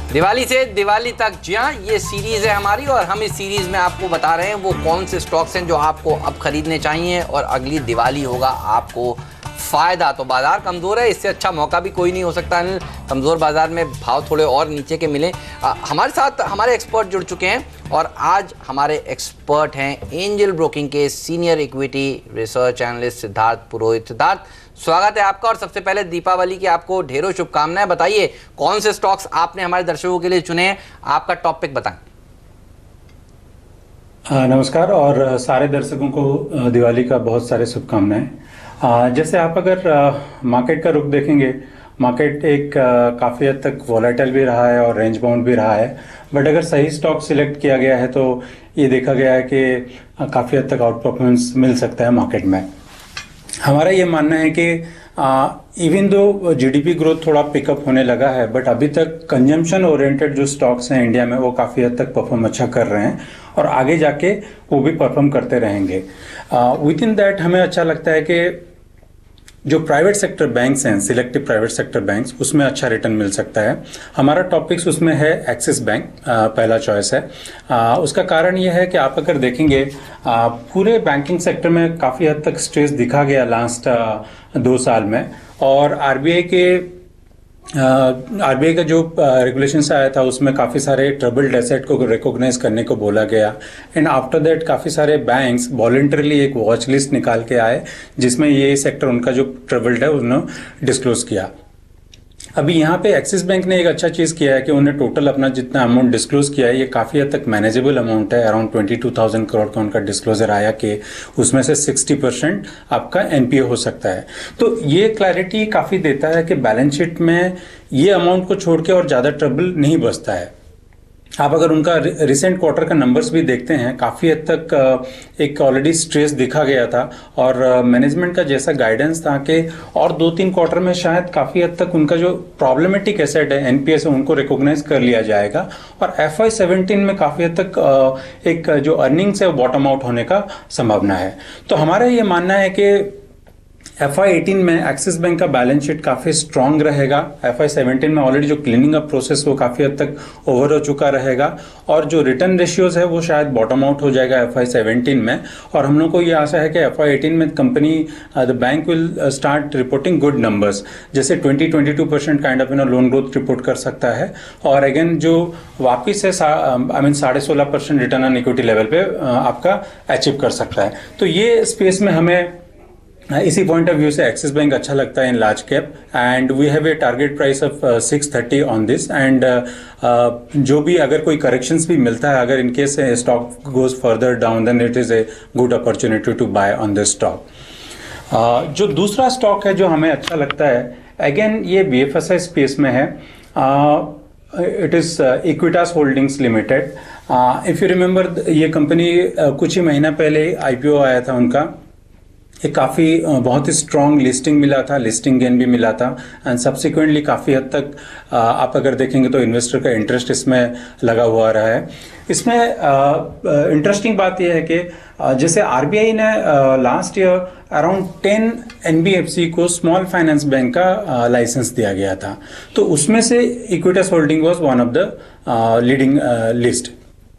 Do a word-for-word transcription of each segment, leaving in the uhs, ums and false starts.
दिवाली से दिवाली तक, जी हाँ, ये सीरीज है हमारी और हम इस सीरीज में आपको बता रहे हैं वो कौन से स्टॉक्स हैं जो आपको अब खरीदने चाहिए और अगली दिवाली होगा आपको फायदा। तो बाजार कमज़ोर है, इससे अच्छा मौका भी कोई नहीं हो सकता। कमज़ोर बाजार में भाव थोड़े और नीचे के मिले। आ, हमारे साथ हमारे एक्सपर्ट जुड़ चुके हैं और आज हमारे एक्सपर्ट हैं एंजल ब्रोकिंग के senior equity research analyst Siddharth Purohit. Siddharth, स्वागत है आपका और सबसे पहले दीपावली की आपको ढेरों शुभकामनाएं। बताइए कौन से स्टॉक्स आपने हमारे दर्शकों के लिए चुने हैं, आपका टॉपिक बताएं। नमस्कार और सारे दर्शकों को दिवाली का बहुत सारे शुभकामनाएं। जैसे आप अगर मार्केट का रुख देखेंगे, मार्केट एक काफ़ी हद तक वॉलेटाइल भी रहा है और रेंज बाउंड भी रहा है, बट अगर सही स्टॉक सिलेक्ट किया गया है तो ये देखा गया है कि काफ़ी हद तक आउट परफॉर्मेंस मिल सकता है मार्केट में। हमारा ये मानना है कि इवन दो जीडीपी ग्रोथ थोड़ा पिकअप होने लगा है, बट अभी तक कंजम्पशन ओरिएंटेड जो स्टॉक्स हैं इंडिया में वो काफ़ी हद तक परफॉर्म अच्छा कर रहे हैं और आगे जाके वो भी परफॉर्म करते रहेंगे। विद इन दैट हमें अच्छा लगता है कि जो प्राइवेट सेक्टर बैंक्स हैं, सिलेक्टिव प्राइवेट सेक्टर बैंक्स, उसमें अच्छा रिटर्न मिल सकता है। हमारा टॉपिक्स उसमें है एक्सिस बैंक, पहला चॉइस है। आ, उसका कारण ये है कि आप अगर देखेंगे आ, पूरे बैंकिंग सेक्टर में काफ़ी हद तक स्ट्रेस दिखा गया लास्ट दो साल में, और आरबीआई के आरबीआई का जो रेगुलेशन आया था उसमें काफ़ी सारे ट्रबल्ड एसेट को रिकॉग्नाइज करने को बोला गया, एंड आफ्टर दैट काफ़ी सारे बैंक्स वॉलंटरली एक वॉच लिस्ट निकाल के आए जिसमें ये सेक्टर उनका जो ट्रबल्ड है उन्होंने डिस्क्लोज किया। अभी यहाँ पे एक्सिस बैंक ने एक अच्छा चीज़ किया है कि उन्हें टोटल अपना जितना अमाउंट डिस्क्लोज किया है ये काफ़ी हद तक मैनेजेबल अमाउंट है। Around twenty two thousand crore का उनका डिस्क्लोजर आया कि उसमें से सिक्सटी परसेंट आपका एनपीए हो सकता है। तो ये क्लैरिटी काफ़ी देता है कि बैलेंस शीट में ये अमाउंट को छोड़ के और ज़्यादा ट्रबल नहीं बचता है। आप अगर उनका रिसेंट क्वार्टर का नंबर्स भी देखते हैं, काफ़ी हद तक एक ऑलरेडी स्ट्रेस दिखा गया था और मैनेजमेंट का जैसा गाइडेंस था कि और दो तीन क्वार्टर में शायद काफ़ी हद तक उनका जो प्रॉब्लमेटिक एसेट है एनपीएस है उनको रिकॉग्नाइज कर लिया जाएगा और एफ आई सेवनटीन में काफ़ी हद तक एक जो अर्निंग्स है वो बॉटम आउट होने का संभावना है। तो हमारा ये मानना है कि एफ आई एटीन में एक्सिस बैंक का बैलेंस शीट काफ़ी स्ट्रांग रहेगा। एफ आई सेवनटीन में ऑलरेडी जो क्लीनिंग अप प्रोसेस वो काफ़ी हद तक ओवर हो चुका रहेगा और जो रिटर्न रेशियोज है वो शायद बॉटम आउट हो जाएगा एफ आई सेवनटीन में, और हम लोग को ये आशा है कि एफ आई एटीन में company the bank will start reporting good numbers, जैसे twenty twenty two percent kind of you know loan growth report कर सकता है और अगेन जो वापिस है आई मीन साढ़े सोलह percent return on equity level पे आपका अचीव कर सकता है। तो ये स्पेस में हमें इसी पॉइंट ऑफ व्यू से एक्सिस बैंक अच्छा लगता है in large cap, and we have a target price of six thirty on this, एंड जो भी अगर कोई करेक्शंस भी मिलता है, अगर in case stock goes further down then it is a good opportunity to buy on this stock. जो दूसरा स्टॉक है जो हमें अच्छा लगता है, अगेन ये बीएफएसआई स्पेस में है, it is Equitas Holdings Limited. If you remember ये कंपनी uh, कुछ ही महीना पहले आईपीओ आया था उनका, एक काफ़ी बहुत ही स्ट्रॉन्ग लिस्टिंग मिला था, लिस्टिंग गेन भी मिला था, एंड सब्सिक्वेंटली काफ़ी हद तक आप अगर देखेंगे तो इन्वेस्टर का इंटरेस्ट इसमें लगा हुआ रहा है। इसमें इंटरेस्टिंग बात यह है कि जैसे आरबीआई ने last year around ten NBFC को स्मॉल फाइनेंस बैंक का लाइसेंस दिया गया था, तो उसमें से Equitas holding was one of the leading list.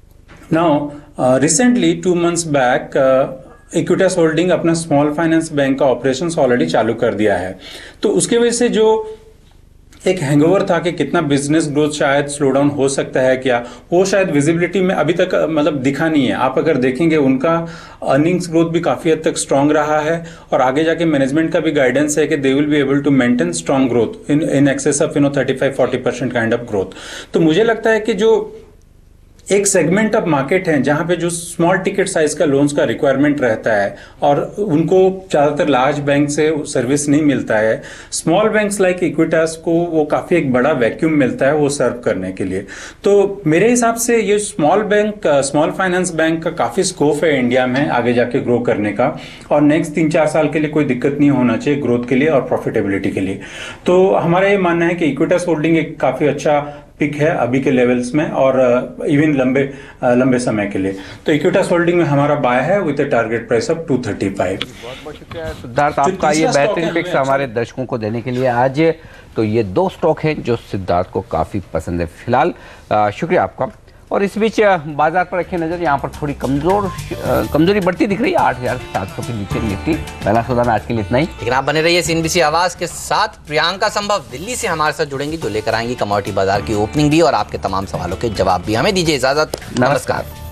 Now recently two months back Equitas holding अपना स्मॉल फाइनेंस बैंक का ऑपरेशंस ऑलरेडी चालू कर दिया है, तो उसके वजह से जो एक हैंगओवर था कि कितना बिजनेस ग्रोथ शायद स्लो डाउन हो सकता है क्या, वो शायद विजिबिलिटी में अभी तक मतलब दिखा नहीं है। आप अगर देखेंगे उनका अर्निंग्स ग्रोथ भी काफ़ी हद तक स्ट्रांग रहा है और आगे जाके मैनेजमेंट का भी गाइडेंस है कि they will be able to maintain strong growth in in excess of you know thirty five forty percent kind of growth. तो मुझे लगता है कि जो एक सेगमेंट ऑफ मार्केट है जहां पे जो स्मॉल टिकट साइज का लोन्स का रिक्वायरमेंट रहता है और उनको ज़्यादातर लार्ज बैंक से सर्विस नहीं मिलता है, स्मॉल बैंक्स लाइक इक्विटास को वो काफ़ी एक बड़ा वैक्यूम मिलता है वो सर्व करने के लिए। तो मेरे हिसाब से ये small bank small finance bank का काफ़ी स्कोप है इंडिया में आगे जाके ग्रो करने का, और नेक्स्ट तीन चार साल के लिए कोई दिक्कत नहीं होना चाहिए ग्रोथ के लिए और प्रॉफिटेबिलिटी के लिए। तो हमारा ये मानना है कि इक्विटास होल्डिंग एक काफ़ी अच्छा पिक है अभी के लेवल्स में और इवन लंबे लंबे समय के लिए। तो इक्विटास होल्डिंग में हमारा बाय है with a target price of two thirty five. बहुत बहुत शुक्रिया सिद्धार्थ आपका ये बेहतरीन पिक्स हमारे दर्शकों को देने के लिए। आज तो ये दो स्टॉक हैं जो सिद्धार्थ को काफ़ी पसंद है फिलहाल। आ, शुक्रिया आपका। और इस बीच बाजार पर रखें नज़र, यहाँ पर थोड़ी कमज़ोर कमज़ोरी बढ़ती दिख रही है, आठ हज़ार सात सौ के नीचे निफ्टी। पहला सौदा में आज के लिए इतना ही, लेकिन आप बने रहिए सीएनबीसी आवाज़ के साथ। प्रियंका संभव दिल्ली से हमारे साथ जुड़ेंगी, जो लेकर आएंगी कमोडिटी बाजार की ओपनिंग भी और आपके तमाम सवालों के जवाब भी। हमें दीजिए इजाज़त, नमस्कार।